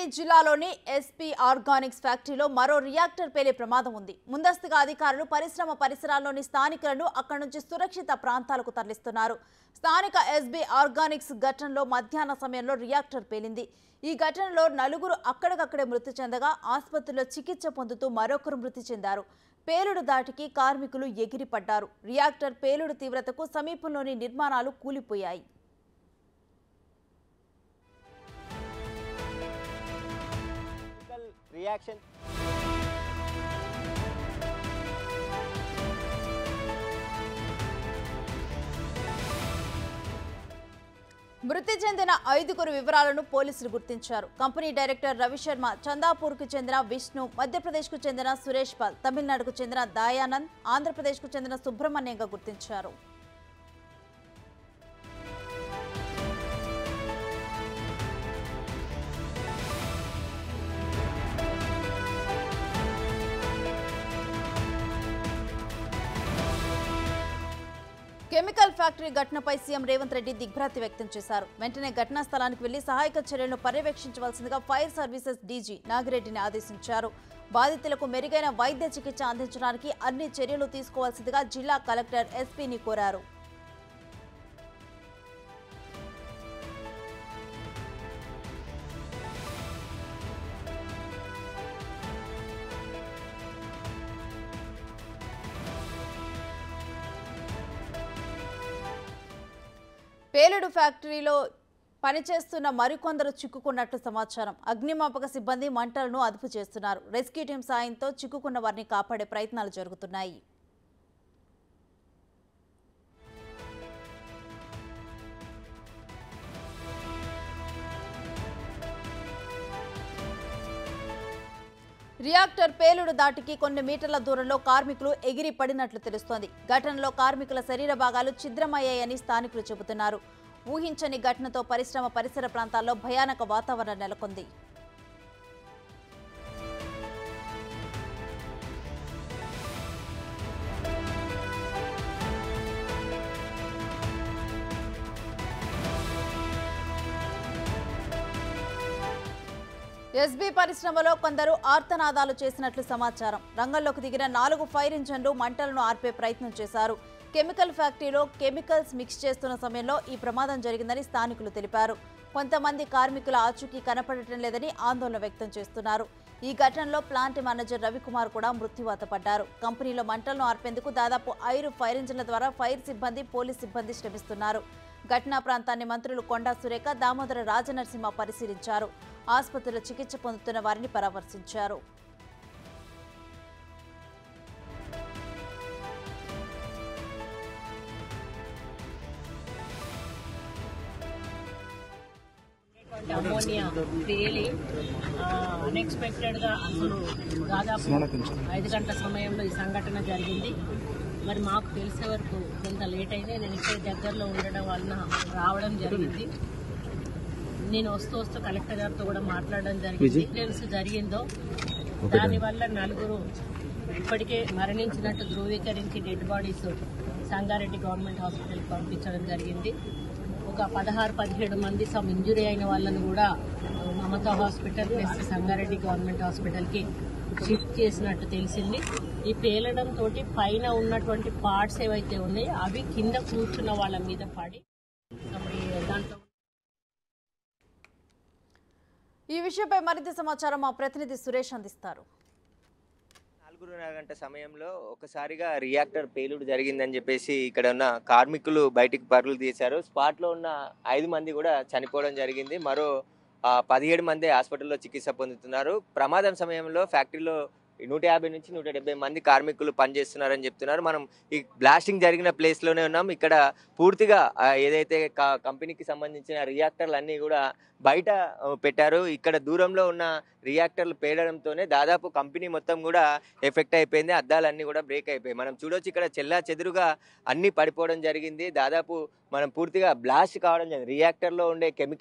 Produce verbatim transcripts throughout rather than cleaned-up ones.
జిల్లాలోని SP Organics ఫ్యాక్టరీలో మరో రియాక్టర్ పేలే ప్రమాదం ఉంది. ముందస్తుగా అధికారులు పరిశ్రమ పరిసరాల్లోని స్థానికులను అక్కడి నుంచి సురక్షిత ప్రాంతాలకు తరలిస్తున్నారు. స్థానిక ఎస్బీ ఆర్గానిక్స్ ఘటనలో మధ్యాహ్న సమయంలో రియాక్టర్ పేలింది. ఈ ఘటనలో నలుగురు అక్కడికక్కడే మృతి చెందగా ఆసుపత్రిలో చికిత్స పొందుతూ మరొకరు మృతి చెందారు. పేలుడు దాటికి కార్మికులు ఎగిరిపడ్డారు. రియాక్టర్ పేలుడు తీవ్రతకు సమీపంలోని నిర్మాణాలు కూలిపోయాయి. Reaction. మృతి చెందిన ఐదుగురు వివరాలను పోలీసులు గుర్తించారు. కంపెనీ డైరెక్టర్ రవిశర్మ, చందాపూర్కు చెందిన విష్ణు, మధ్యప్రదేశ్కు చెందిన సురేష్ పాల్, తమిళనాడుకు చెందిన దయానంద్, ఆంధ్రప్రదేశ్కు చెందిన సుబ్రహ్మణ్యంగా గుర్తించారు. కెమికల్ ఫ్యాక్టరీ ఘటనపై సీఎం రేవంత్ రెడ్డి దిగ్భ్రాంతి వ్యక్తం చేశారు. వెంటనే ఘటనా స్థలానికి వెళ్లి సహాయక చర్యలను పర్యవేక్షించవలసిందిగా ఫైర్ సర్వీసెస్ డీజీ నాగిరెడ్డిని ఆదేశించారు. బాధితులకు మెరుగైన వైద్య చికిత్స అందించడానికి అన్ని చర్యలు తీసుకోవాల్సిందిగా జిల్లా కలెక్టర్ ఎస్పీని కోరారు. పేలుడు ఫ్యాక్టరీలో పనిచేస్తున్న మరికొందరు చిక్కుకున్నట్లు సమాచారం. అగ్నిమాపక సిబ్బంది మంటలను అదుపు చేస్తున్నారు. రెస్క్యూ టీం సాయంతో చిక్కుకున్న వారిని కాపాడే ప్రయత్నాలు జరుగుతున్నాయి. రియాక్టర్ పేలుడు దాటికి కొన్ని మీటర్ల దూరంలో కార్మికులు ఎగిరి పడినట్లు తెలుస్తోంది. ఘటనలో కార్మికుల శరీర భాగాలు ఛిద్రమయ్యాయని స్థానికులు చెబుతున్నారు. ఊహించని ఘటనతో పరిశ్రమ పరిసర ప్రాంతాల్లో భయానక వాతావరణం నెలకొంది. ఎస్బీ పరిశ్రమలో కొందరు ఆర్తనాదాలు చేసినట్లు సమాచారం. రంగంలోకి దిగిన నాలుగు ఫైర్ ఇంజన్లు మంటలను ఆర్పే ప్రయత్నం చేశారు. కెమికల్ ఫ్యాక్టరీలో కెమికల్స్ మిక్స్ చేస్తున్న సమయంలో ఈ ప్రమాదం జరిగిందని స్థానికులు తెలిపారు. కొంతమంది కార్మికుల ఆచూకీ కనపడటం లేదని ఆందోళన వ్యక్తం చేస్తున్నారు. ఈ ఘటనలో ప్లాంట్ మేనేజర్ రవికుమార్ కూడా మృత్యువాత పడ్డారు. కంపెనీలో మంటలను ఆర్పేందుకు దాదాపు ఐదు ఫైర్ ఇంజన్ల ద్వారా ఫైర్ సిబ్బంది, పోలీస్ సిబ్బంది శ్రమిస్తున్నారు. ఘటనా ప్రాంతాన్ని మంత్రులు కొండా సురేఖ, దామోదర రాజనరసింహ పరిశీలించారు. ఆసుపత్రిలో చికిత్స పొందుతున్న వారిని పరామర్శించారు. అమోనియా పేలి అన్ఎక్స్పెక్టెడ్గా అసలు దాదాపు ఐదు గంటల సమయంలో ఈ సంఘటన జరిగింది. మరి మాకు తెలిసే వరకు కొంత లేట్ అయింది. నేను ఇక్కడ దగ్గరలో ఉండడం వలన రావడం జరిగింది. నేను వస్తూ వస్తూ కలెక్టర్ గారితో కూడా మాట్లాడడం జరిగింది. ఇన్సిడెంట్స్ జరిగిందో దానివల్ల నలుగురు ఇప్పటికే మరణించినట్టు ధృవీకరించి డెడ్ బాడీస్ సంగారెడ్డి గవర్నమెంట్ హాస్పిటల్కి పంపించడం జరిగింది. ఒక పదహారు పదిహేడు మంది సమ్ ఇంజురీ అయిన వాళ్ళని కూడా Mamata hospital plus Sangareddy government హాస్పిటల్కి షిఫ్ట్ చేసినట్టు తెలిసింది. ఈ పేలడం తోటి పైన ఉన్నటువంటి పార్ట్స్ ఏవైతే ఉన్నాయో అవి కింద కూర్చున్న వాళ్ళ మీద పడి దాంట్లో. ఈ విషయంపై మరింత సమాచారం మా ప్రతినిధి సురేష్ అందిస్తారు. నాలుగున్నర గంట సమయంలో ఒకసారిగా రియాక్టర్ పేలుడు జరిగిందని చెప్పేసి ఇక్కడ ఉన్న కార్మికులు బయటికి పరుగులు తీశారు. స్పాట్లో ఉన్న ఐదు మంది కూడా చనిపోవడం జరిగింది. మరో పదిహేడు మంది హాస్పిటల్లో చికిత్స పొందుతున్నారు. ప్రమాదం సమయంలో ఫ్యాక్టరీలో నూట యాభై నుంచి నూట డెబ్బై మంది కార్మికులు పనిచేస్తున్నారని చెప్తున్నారు. మనం ఈ బ్లాస్టింగ్ జరిగిన ప్లేస్లోనే ఉన్నాం. ఇక్కడ పూర్తిగా ఏదైతే కంపెనీకి సంబంధించిన రియాక్టర్లు అన్నీ కూడా బయట పెట్టారు. ఇక్కడ దూరంలో ఉన్న రియాక్టర్లు పేలడంతోనే దాదాపు కంపెనీ మొత్తం కూడా ఎఫెక్ట్ అయిపోయింది. అద్దాలన్నీ కూడా బ్రేక్ అయిపోయాయి. మనం చూడొచ్చు ఇక్కడ చెల్లా చెదురుగా అన్నీ పడిపోవడం జరిగింది. దాదాపు మనం పూర్తిగా బ్లాస్ట్ కావడం జరిగింది. రియాక్టర్లో ఉండే కెమికల్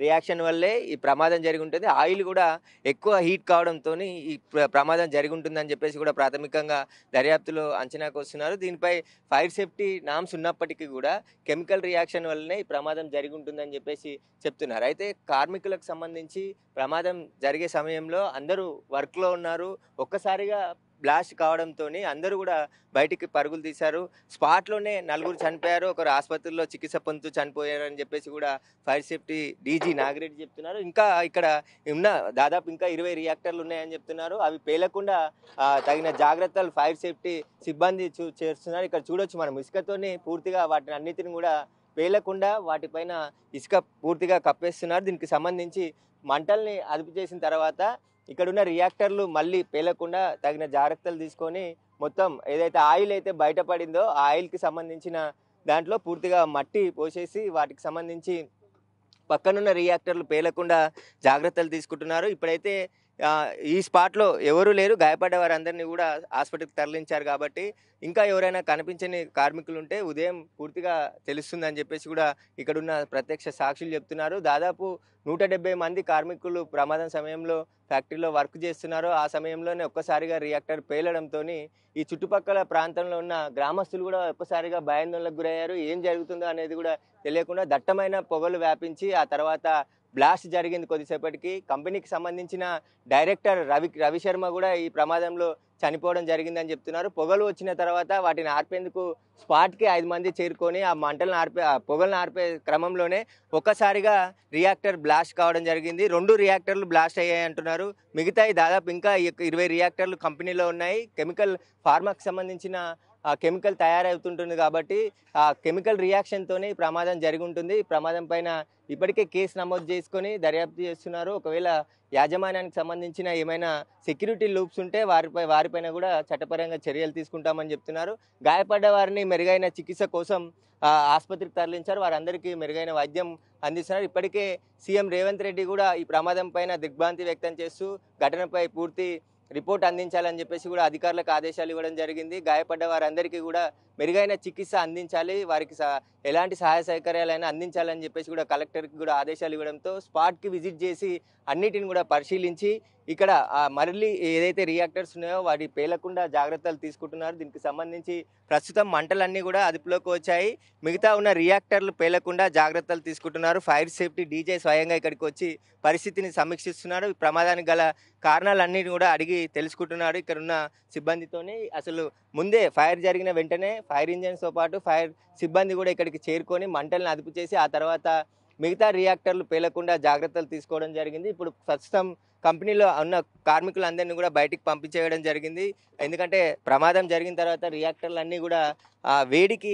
రియాక్షన్ వల్లే ఈ ప్రమాదం జరిగి ఉంటుంది. ఆయిల్ కూడా ఎక్కువ హీట్ కావడంతో ఈ ప్ర- ప్రమాదం జరిగి ఉంటుందని చెప్పేసి కూడా ప్రాథమికంగా దర్యాప్తులో అంచనాకు వస్తున్నారు. దీనిపై ఫైర్ సేఫ్టీ నామ్స్ ఉన్నప్పటికీ కూడా కెమికల్ రియాక్షన్ వల్లనే ఈ ప్రమాదం జరిగి ఉంటుందని చెప్పేసి చెప్తున్నారు. అయితే కార్మికులకు సంబంధించి ప్రమాదం జరిగే సమయంలో అందరూ వర్క్లో ఉన్నారు. ఒక్కసారిగా బ్లాస్ట్ కావడంతో అందరూ కూడా బయటికి పరుగులు తీశారు. స్పాట్లోనే నలుగురు చనిపోయారు, ఒకరు ఆసుపత్రిలో చికిత్స పొందుతూ చనిపోయారు అని చెప్పేసి కూడా ఫైర్ సేఫ్టీ డీజీ నాగిరెడ్డి చెప్తున్నారు. ఇంకా ఇక్కడ ఉన్న దాదాపు ఇంకా ఇరవై రియాక్టర్లు ఉన్నాయని చెప్తున్నారు. అవి పేలకుండా ఆ, తగిన జాగ్రత్తలు ఫైర్ సేఫ్టీ సిబ్బంది చూ చేస్తున్నారు. ఇక్కడ చూడొచ్చు మనం ఇసుకతోని పూర్తిగా వాటిని అన్నిటిని కూడా పేలకుండా వాటిపైన ఇసుక పూర్తిగా కప్పేస్తున్నారు. దీనికి సంబంధించి మంటల్ని అదుపు చేసిన తర్వాత ఇక్కడున్న రియాక్టర్లు మళ్ళీ పేలకుండా తగిన జాగ్రత్తలు తీసుకొని మొత్తం ఏదైతే ఆయిల్ అయితే బయటపడిందో ఆ ఆయిల్కి సంబంధించిన దాంట్లో పూర్తిగా మట్టి పోసేసి వాటికి సంబంధించి పక్కనున్న రియాక్టర్లు పేలకుండా జాగ్రత్తలు తీసుకుంటున్నారు. ఇప్పుడైతే ఆ, ఈ స్పాట్లో ఎవరు లేరు, గాయపడ్డ వారందరినీ కూడా హాస్పిటల్కి తరలించారు. కాబట్టి ఇంకా ఎవరైనా కనిపించని కార్మికులు ఉంటే ఉదయం పూర్తిగా తెలుస్తుందని చెప్పేసి కూడా ఇక్కడున్న ప్రత్యక్ష సాక్షులు చెప్తున్నారు. దాదాపు నూట డెబ్బై మంది కార్మికులు ప్రమాదం సమయంలో ఫ్యాక్టరీలో వర్క్ చేస్తున్నారు. ఆ సమయంలోనే ఒక్కసారిగా రియాక్టర్ పేలడంతో ఈ చుట్టుపక్కల ప్రాంతంలో ఉన్న గ్రామస్తులు కూడా ఒక్కసారిగా భయాందోళనకు గురయ్యారు. ఏం జరుగుతుందో అనేది కూడా తెలియకుండా దట్టమైన పొగలు వ్యాపించి ఆ తర్వాత బ్లాస్ట్ జరిగింది. కొద్దిసేపటికి కంపెనీకి సంబంధించిన డైరెక్టర్ రవి రవిశర్మ కూడా ఈ ప్రమాదంలో చనిపోవడం జరిగిందని చెప్తున్నారు. పొగలు వచ్చిన తర్వాత వాటిని ఆర్పేందుకు స్పాట్కి ఐదు మంది చేరుకొని ఆ మంటలను ఆర్పే ఆ పొగలను ఆర్పే క్రమంలోనే ఒక్కసారిగా రియాక్టర్ బ్లాస్ట్ కావడం జరిగింది. రెండు రియాక్టర్లు బ్లాస్ట్ అయ్యాయి అంటున్నారు. మిగతాయి దాదాపు ఇంకా ఇరవై రియాక్టర్లు కంపెనీలో ఉన్నాయి. కెమికల్ ఫార్మాకి సంబంధించిన ఆ కెమికల్ తయారవుతుంటుంది కాబట్టి ఆ కెమికల్ రియాక్షన్తోనే ప్రమాదం జరిగి ఉంటుంది. ప్రమాదం పైన ఇప్పటికే కేసు నమోదు చేసుకొని దర్యాప్తు చేస్తున్నారు. ఒకవేళ యాజమాన్యానికి సంబంధించిన ఏమైనా సెక్యూరిటీ లూప్స్ ఉంటే వారిపై వారిపైన కూడా చట్టపరంగా చర్యలు తీసుకుంటామని చెప్తున్నారు. గాయపడ్డ వారిని మెరుగైన చికిత్స కోసం ఆసుపత్రికి తరలించారు. వారందరికీ మెరుగైన వైద్యం అందిస్తున్నారు. ఇప్పటికే సీఎం రేవంత్ రెడ్డి కూడా ఈ ప్రమాదం పైన దిగ్భ్రాంతి వ్యక్తం చేస్తూ ఘటనపై పూర్తి రిపోర్ట్ అందించాలని చెప్పేసి కూడా అధికారులకు ఆదేశాలు ఇవ్వడం జరిగింది. గాయపడ్డ వారందరికీ కూడా మెరుగైన చికిత్స అందించాలి, వారికి ఎలాంటి సహాయ సహకార్యాలైనా అందించాలని చెప్పేసి కూడా కలెక్టర్కి కూడా ఆదేశాలు ఇవ్వడంతో స్పాట్కి విజిట్ చేసి అన్నిటిని కూడా పరిశీలించి ఇక్కడ మళ్ళీ ఏదైతే రియాక్టర్స్ ఉన్నాయో వాటి పేలకుండా జాగ్రత్తలు తీసుకుంటున్నారు. దీనికి సంబంధించి ప్రస్తుతం మంటలన్నీ కూడా అదుపులోకి వచ్చాయి. మిగతా ఉన్న రియాక్టర్లు పేలకుండా జాగ్రత్తలు తీసుకుంటున్నారు. ఫైర్ సేఫ్టీ డీజే స్వయంగా ఇక్కడికి వచ్చి పరిస్థితిని సమీక్షిస్తున్నారు. ప్రమాదానికి గల కారణాలన్నీ కూడా అడిగి తెలుసుకుంటున్నాడు. ఇక్కడ ఉన్న సిబ్బందితోని అసలు ముందే ఫైర్ జరిగిన వెంటనే ఫైర్ ఇంజన్స్తో పాటు ఫైర్ సిబ్బంది కూడా ఇక్కడికి చేరుకొని మంటలను అదుపు చేసి ఆ తర్వాత మిగతా రియాక్టర్లు పేలకుండా జాగ్రత్తలు తీసుకోవడం జరిగింది. ఇప్పుడు ప్రస్తుతం కంపెనీలో ఉన్న కార్మికులందరినీ కూడా బయటికి పంపించేయడం జరిగింది. ఎందుకంటే ప్రమాదం జరిగిన తర్వాత రియాక్టర్లు అన్నీ కూడా వేడికి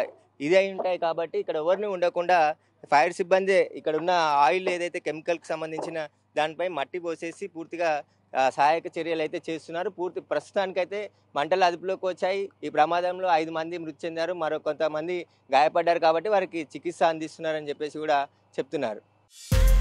ఇదై ఉంటాయి కాబట్టి ఇక్కడ ఎవరిని ఉండకుండా ఫైర్ సిబ్బంది ఇక్కడ ఉన్న ఆయిల్ ఏదైతే కెమికల్కి సంబంధించిన దానిపై మట్టి పోసేసి పూర్తిగా సహాయక చర్యలు అయితే చేస్తున్నారు. పూర్తి ప్రస్తుతానికైతే మంటలు అదుపులోకి వచ్చాయి. ఈ ప్రమాదంలో ఐదు మంది మృతి చెందారు, మరో కొంతమంది గాయపడ్డారు కాబట్టి వారికి చికిత్స అందిస్తున్నారని చెప్పేసి కూడా చెప్తున్నారు.